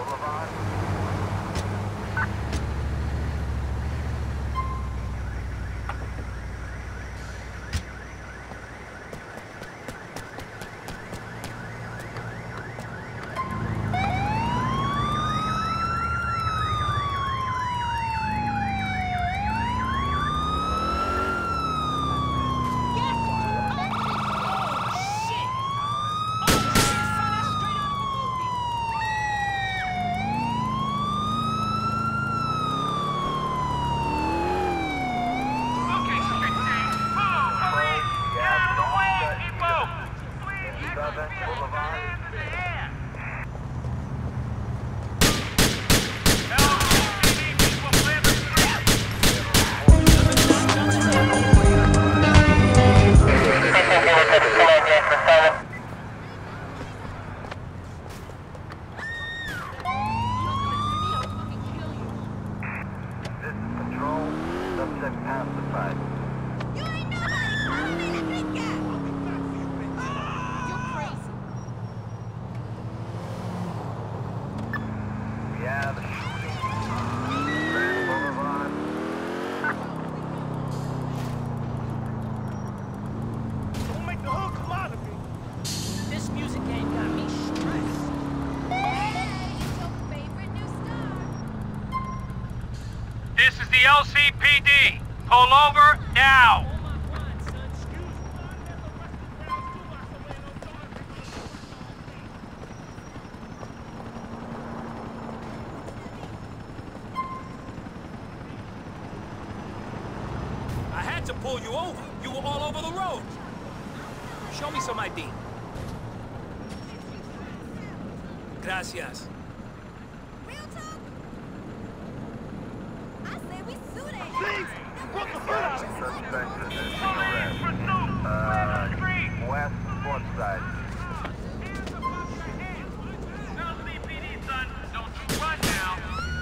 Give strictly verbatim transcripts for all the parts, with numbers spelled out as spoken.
L C P D, pull over now! I had to pull you over. You were all over the road. Show me some I D. Gracias. Real talk? I say we sue that. Please! What the fuck? Suspect is in arrest. Uh, west fourth side. L C P D, son, don't you run now.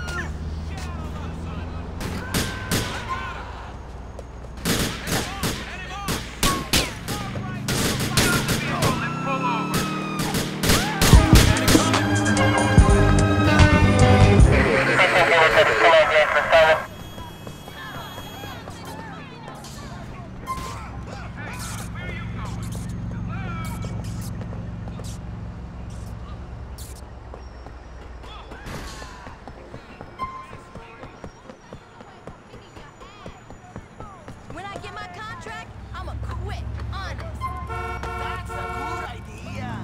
When I get my contract, I'ma quit. Honest. That's a good idea.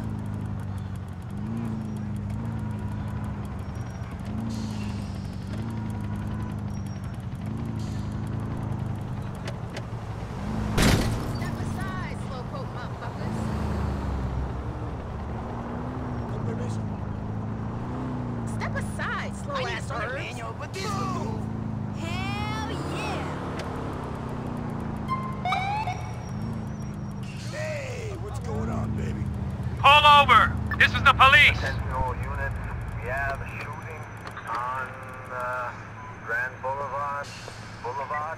Step aside, slowpoke motherfuckers. Step aside, slow I need ass to start a birds. manual, but this will move. Hell yeah! Hey, what's going on, baby? Pull over! This is the police! Attention all units. We have a shooting on uh, Grand Boulevard. Boulevard.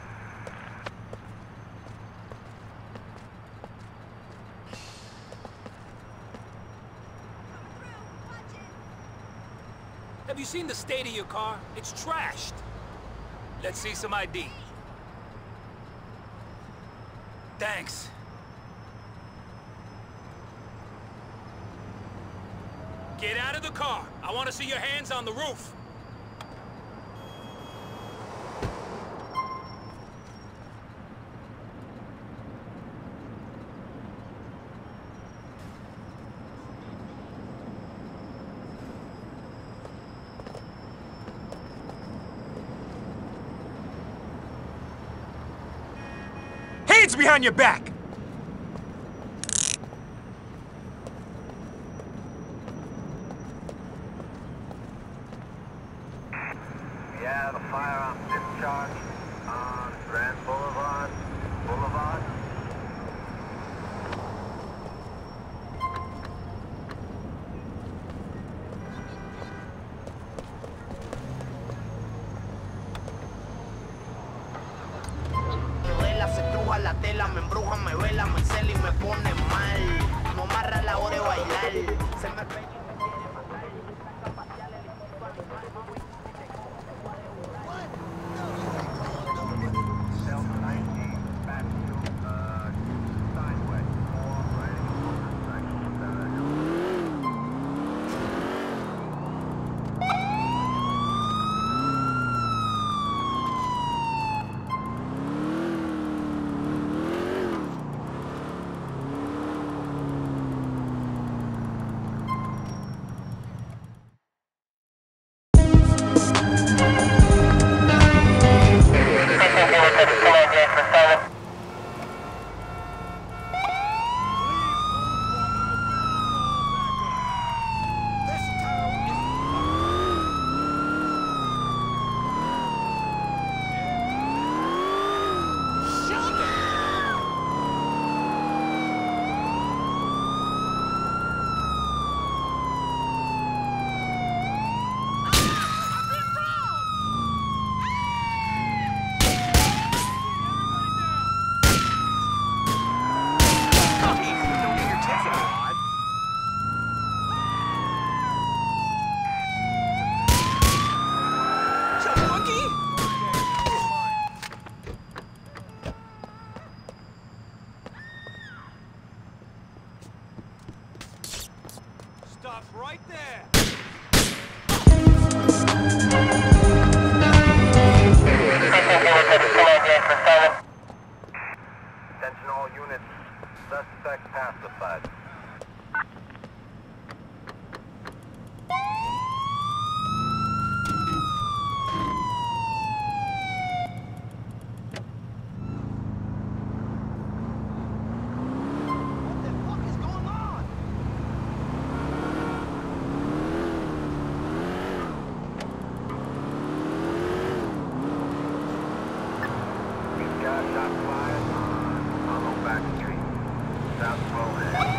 Have you seen the state of your car? It's trashed. Let's see some I D. Thanks. Get out of the car. I want to see your hands on the roof. Hands behind your back! We have a firearm discharge on Grand Boulevard. Boulevard. Se estruja la tela, me embruja, me vela, me cela y me pone mal. No amarra la hora de bailar. Se me pega y me quiere matar. Attention all units. Suspect pacified. What the fuck is going on? These guys shot fired on Hollow Back Street, South Florida.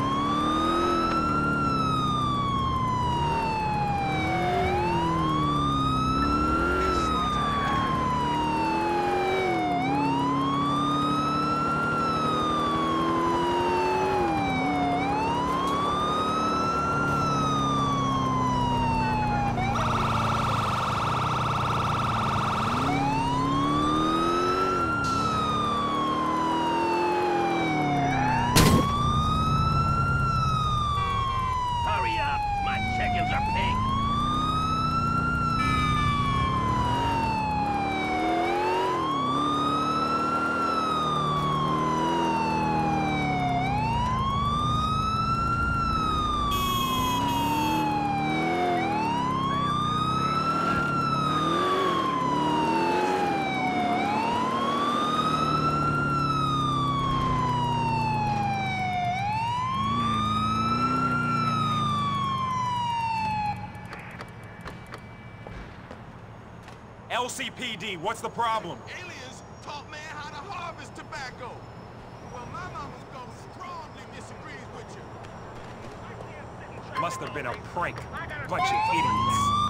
Hurry up! My chickens are pink! L C P D, what's the problem? Aliens taught man how to harvest tobacco. Well, my mama's gonna strongly disagrees with you. Must have been a prank. Bunch of idiots.